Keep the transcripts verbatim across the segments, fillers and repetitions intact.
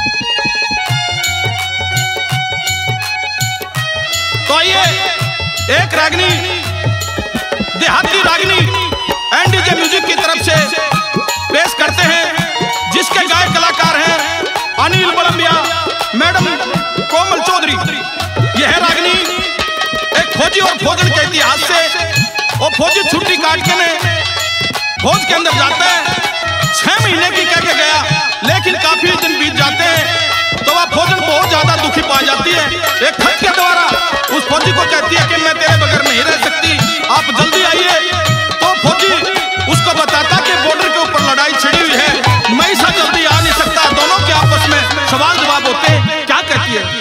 तो ये एक रागनी देहाती रागनी एनडीजे म्यूजिक की तरफ से पेश करते हैं, जिसके गायक कलाकार हैं अनिल बलम्बिया, मैडम कोमल चौधरी। यह रागनी एक फौजी और फौजन के इतिहास से, वो फौजी छुट्टी काट के ने फौज के अंदर जाता है, छह महीने की कह के गया, लेकिन काफी दिन बीत जाते हैं तो वह फौजन बहुत ज्यादा दुखी पा जाती है। एक खत के द्वारा उस फौजी को कहती है कि मैं तेरे बगैर नहीं रह सकती, आप जल्दी आइए। तो फौजी उसको बताता कि बॉर्डर के ऊपर लड़ाई छिड़ी हुई है, मैं ऐसा जल्दी आ नहीं सकता। दोनों के आपस में सवाल जवाब होते हैं। क्या कहती है?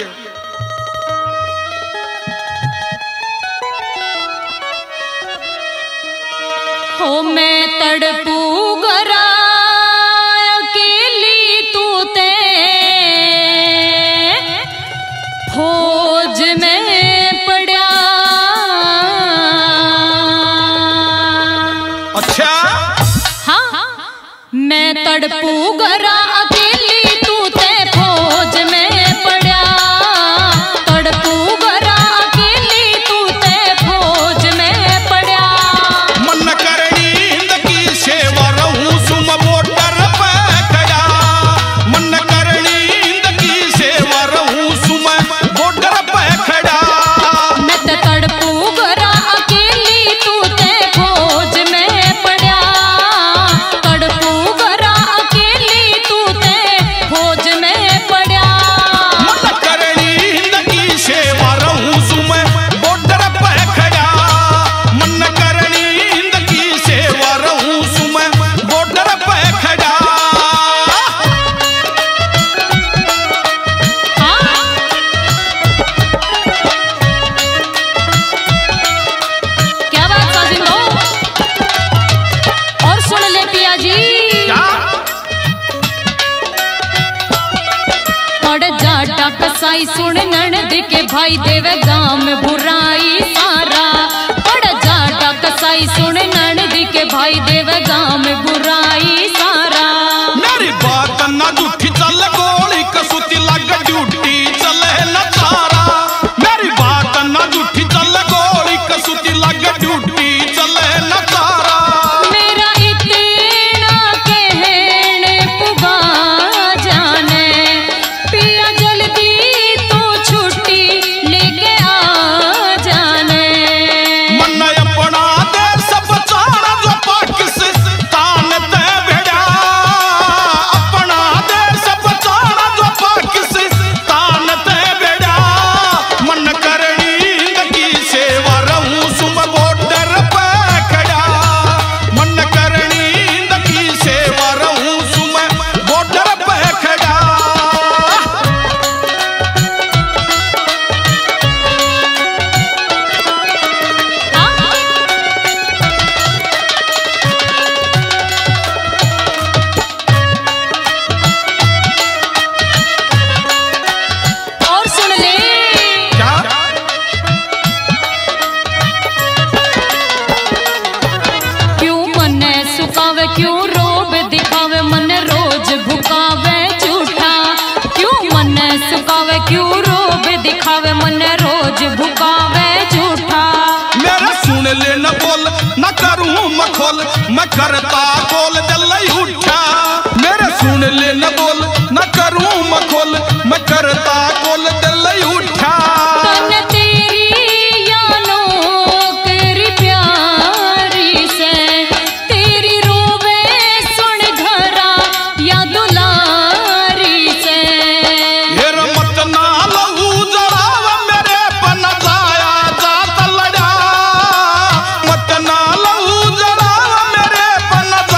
हो मैं तड़पू गरा अकेली तू ते फौज में पड़ा। अच्छा हाँ, मैं तड़पू गरा अकेली तू ते फौज में पड़ा, तड़पू गरा अकेली तू ते फौज में पड़ा। मन करनी की सेवा रहूं सुम बॉर्डर पे खड़ा, मन करनी की सेवा रहूं सुम बॉर्डर पे खड़ा। मैं तो तड़पू गरा अकेली तू ते फौज में पड़ा, तड़पू गरा अकेली तू ते फौज में पड़ा। मन करनी की सेवा रहूं सुम बॉर्डर पे खड़ा, मन करनी की सेवा रहूं सुम बॉर्डर पे खड़ा। हाँ, क्या बात साजिन दो। और सुन ले पिया जी, क्या? पड़ जाटा कसाई सुन ननद के भाई देवे गांव में बुराई सारा। पड़ जाटा कसाई सुन ननद के भाई देवे गांव में बुराई सारा। मेरी बात ना झूठी चल गोली कसूती लग ड्यूटी चले न तारा। मेरी बात ना झूठी चल गोली कसूती लग ड्यूटी चले न तारा। मेरा इतना कहने पुगा जाने, पिया जल्दी तू छुट्टी लेके आ जाने। मन अपना दे सब चारा जो पाकिस्तान ते भेड़ा, अपना दे सब चारा जो पाकिस्तान ते भेड़ा। मन करनी की सेवा रहूं सुम बॉर्डर पे खड़ा, मन करनी की सेवा रहूं सुम बॉर्डर पे खड़ा। हाँ, और सुन ले, क्या? क्यों मन सुखावे क्यों रोब दिखावे, मन रोज भुकावे झूठा। क्यों मन सुखावे क्यों रोब दिखावे, मन रोज भुकावे झूठा। मेरा सुन ले न बोल न करूं मखोल, मैं करता कोल जल उठा। मेरा सुन ले न बोल न करूं मखोल, मैं करता कोल जल उठा। तन तेरी यानो करी प्यारी से, तेरी रोवे सुन घरा या दुलारी से। हेर मत ना लहू जरावा मेरे पन जाया जात लड़ा, मत ना लहू जरावा मेरे पन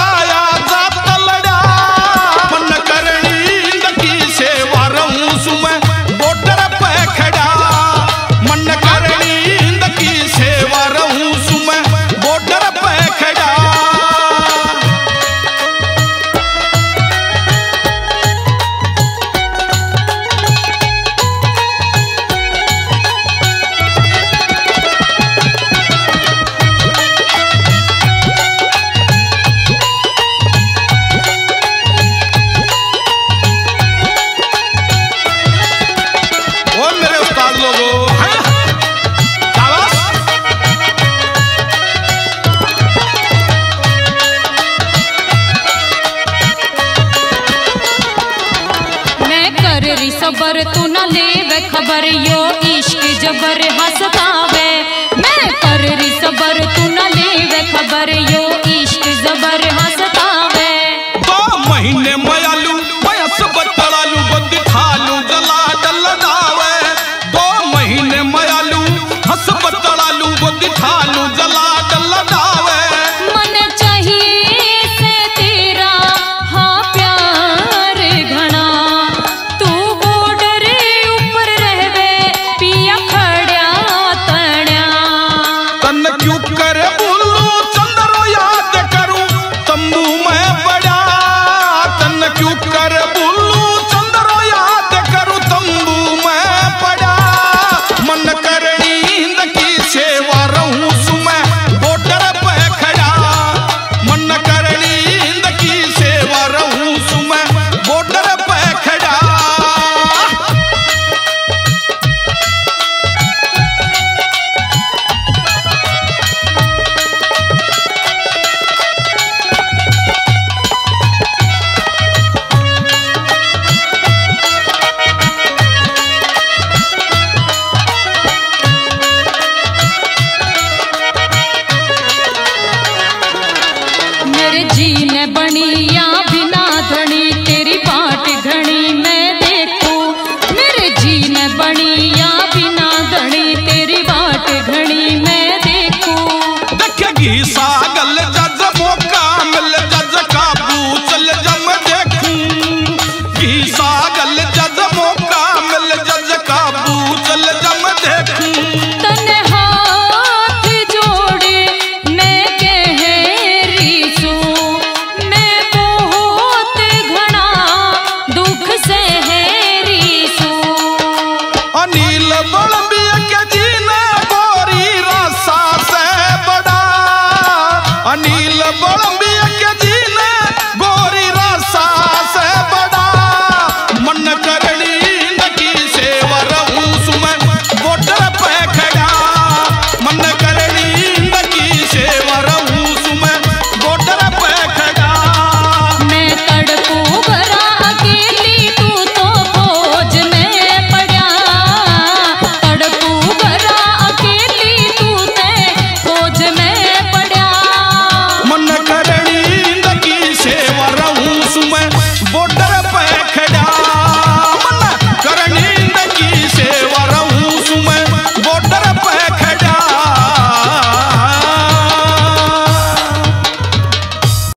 री सबर तू न लेवे खबर यो इश्क जबर हंसतावे मैं कर री सबर तू न लेवे खबर यो इश्क जबर हंसतावे दो महीने में